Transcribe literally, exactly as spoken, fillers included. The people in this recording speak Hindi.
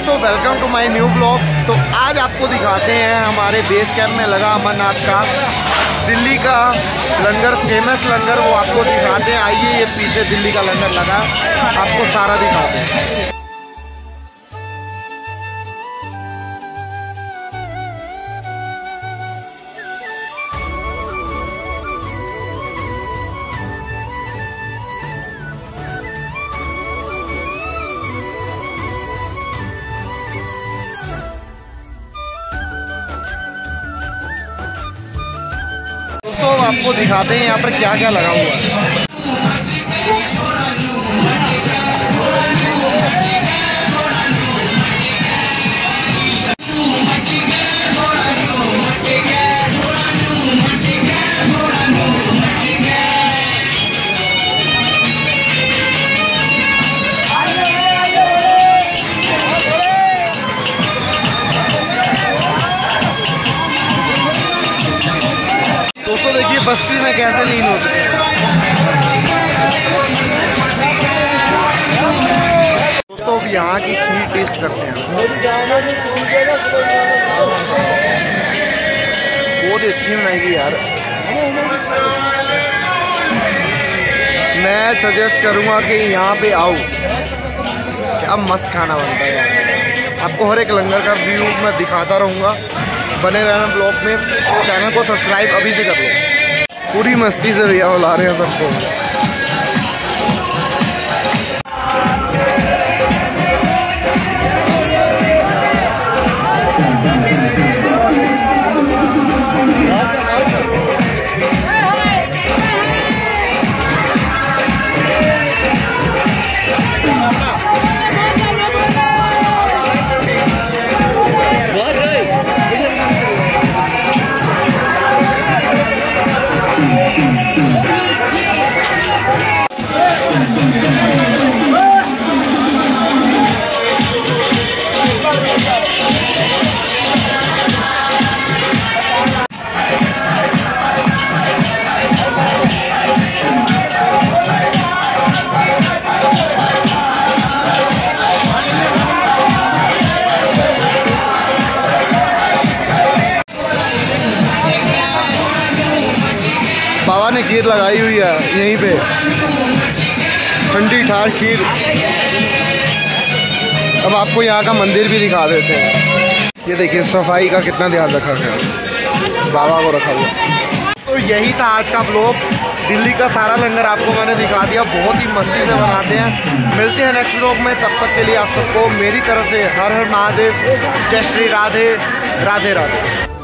दोस्तों welcome to my new blog. तो आज आपको दिखाते हैं हमारे बेस कैंप में लगा अमरनाथ का दिल्ली का लंगर, फेमस लंगर, वो आपको दिखाते हैं। आइए, ये पीछे दिल्ली का लंगर लगा, आपको सारा दिखाते हैं। दोस्तों आपको दिखाते हैं यहाँ पर क्या क्या लगा हुआ है। दोस्तों देखिए बस्ती में कैसे लीन हो चुके हैं। दोस्तों अब यहाँ की खीर टेस्ट करते हैं। बहुत ही अच्छी बनाएगी यार। मैं सजेस्ट करूँगा कि यहाँ पे आओ, क्या मस्त खाना बनता है यार। आपको हर एक लंगर का व्यू मैं दिखाता रहूँगा, बने रहना ब्लॉग में। चैनल को सब्सक्राइब अभी से कर लो। पूरी मस्ती से भैया बुला रहे हैं सबको। बाबा ने खीर लगाई हुई है यहीं पे, ठंडी ठार खीर। अब आपको यहाँ का मंदिर भी दिखा देते हैं। ये देखिए सफाई का कितना ध्यान रखा गया, बाबा को रखा हुआ। तो यही था आज का ब्लॉग। दिल्ली का सारा लंगर आपको मैंने दिखा दिया, बहुत ही मस्ती से बनाते हैं। मिलते हैं नेक्स्ट ब्लॉग में, तब तक के लिए आप सबको मेरी तरफ से हर हर महादेव, जय श्री राधे राधे राधे।